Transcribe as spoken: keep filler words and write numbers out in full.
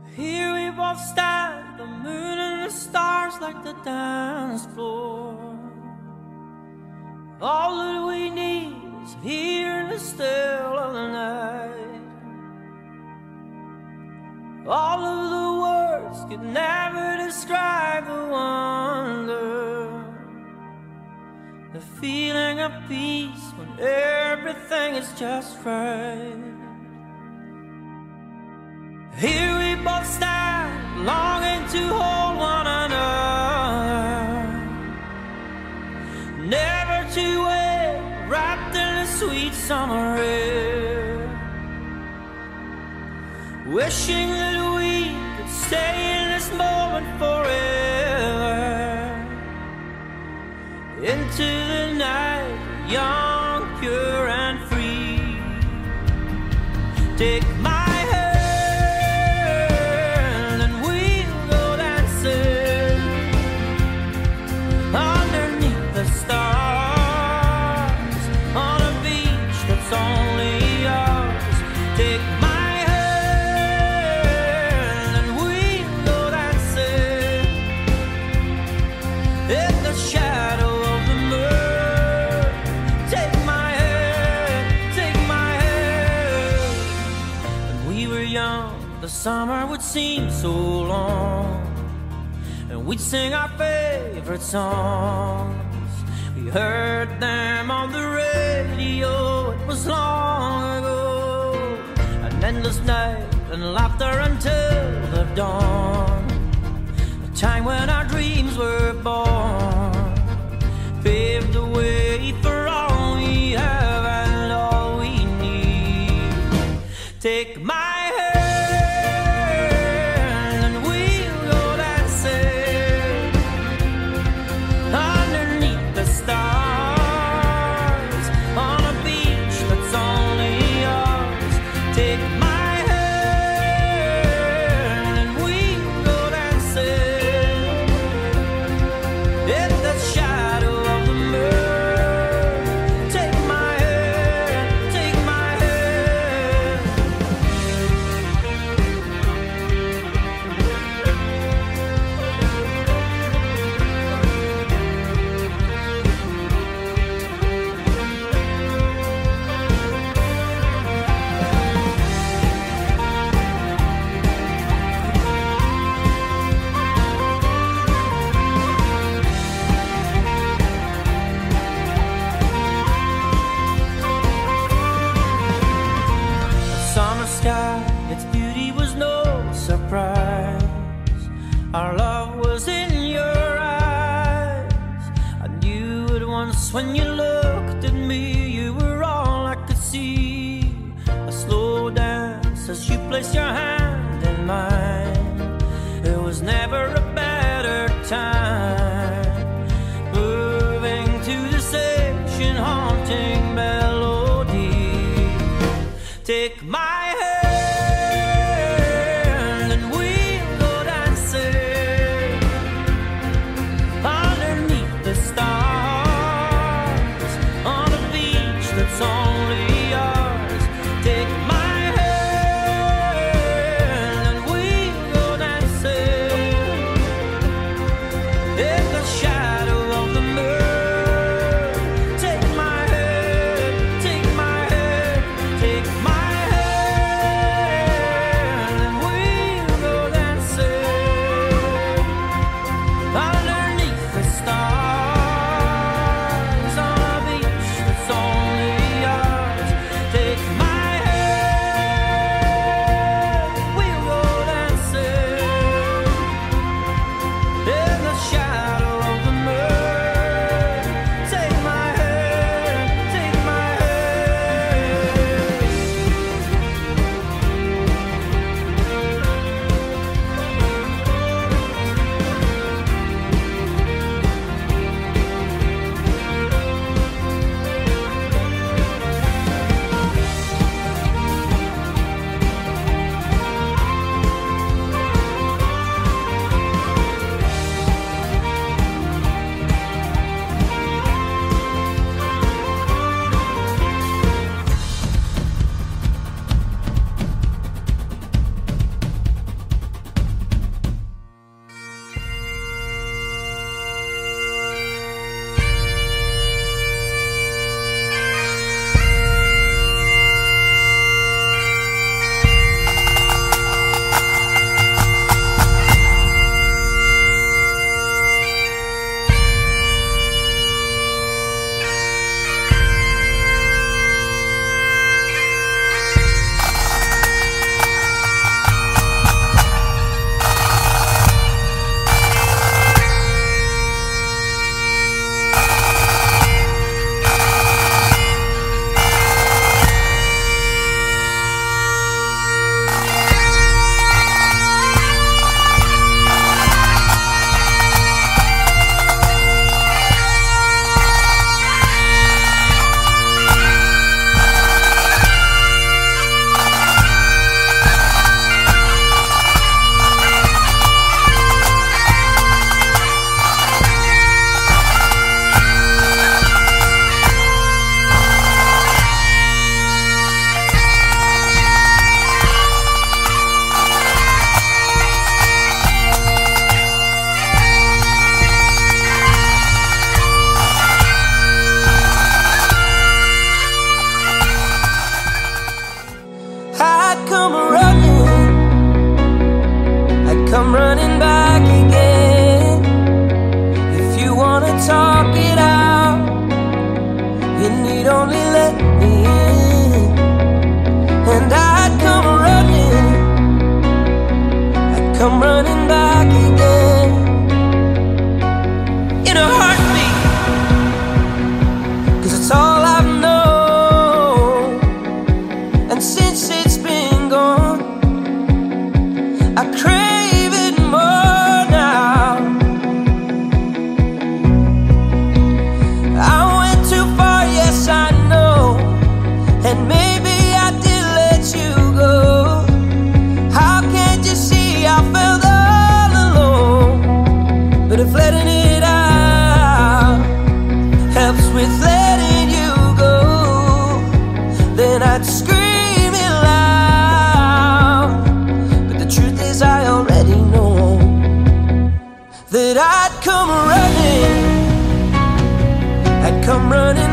Here we both stand, the moon and the stars like the dance floor. All that we need is here in the still of the night. All of the words could never describe the wonder, the feeling of peace when everything is just right. Here we both stand, longing to hold one another, never to wait, wrapped in the sweet summer air, wishing that we could stay in this moment forever, into the night, young, pure and free. Take my summer would seem so long, and we'd sing our favorite songs. We heard them on the radio, it was long ago. An endless night and laughter until the dawn, a time when our dreams were born, paved the way for all we have and all we need. Take my our love was in your eyes. I knew it once when you looked at me. You were all I could see. A slow dance as you placed your hand in mine. It was never a better time, moving to this ancient haunting melody. Take my I'd come running, I'd come running back again. If you wanna talk it out, you need only let me in. And I'd come running, I'd come running back again. In a heartbeat, 'cause it's all I've known. And since it's been gone, I crave it more now. I went too far, yes I know, and maybe I did let you go. How can't you see I felt all alone? But if letting it out helps with letting you go, then I'd scream it loud. But the truth is I already know that I'd come running, I'd come running